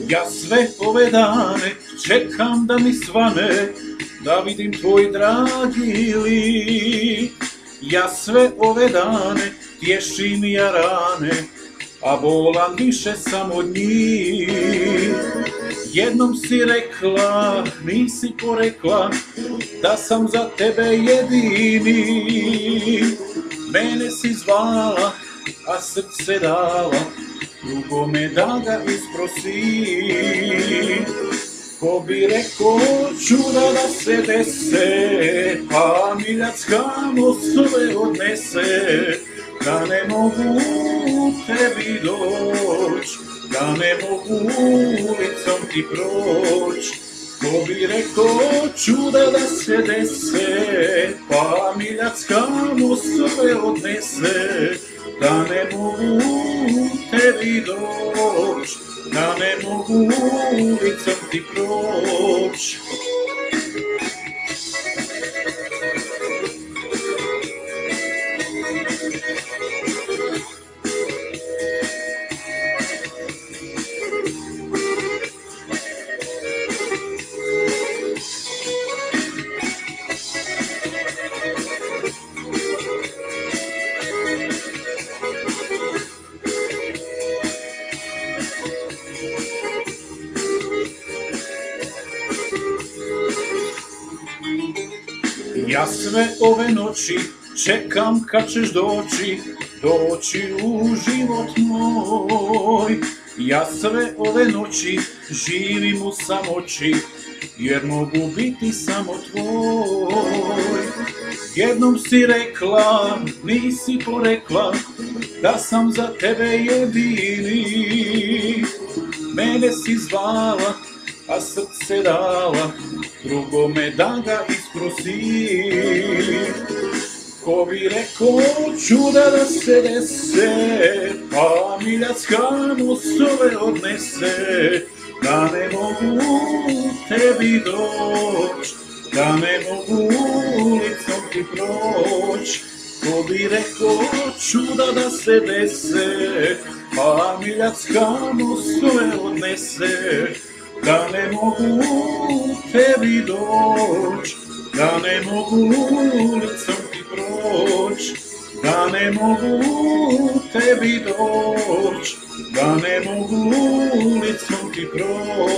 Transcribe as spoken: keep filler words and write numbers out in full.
Ja sve ove dane čekam da mi svane, da vidim tvoj dragi lik. Ja sve ove dane tješim ja rane, a bolan više sam od njih. Jednom si rekla, nisi porekla, da sam za tebe jedini. Mene si zvala, a srce dala, drugome da ga isprosi. Ko bi rekao čuda da se dese, a miljacka mostove odnese, da ne mogu tebi doć, da ne mogu ulicom ti proć. Ko bi rekao čuda da se dese, pa miljacka mostove odnese, da ne mogu tebi doć, da ne mogu ulicom ti proć. Ja sve ove noći čekam kad ćeš doći, doći u život moj. Ja sve ove noći živim u samoći, jer mogu biti samo tvoj. Jednom si rekla, nisi porekla, da sam za tebe jedini. Mene si zvala, a srce dala, drugome da ga isprosi. Ko bi rekao čuda da se dese, pa miljacka mostove odnese, da ne mogu tebi doć, da ne mogu ulicom ti proć. Ko bi rekao čuda da se dese, pa miljacka mostove odnese, da ne mogu tebi doć, da ne mogu ulicom ti proć, da ne mogu tebi doć, da ne mogu ulicom ti proć.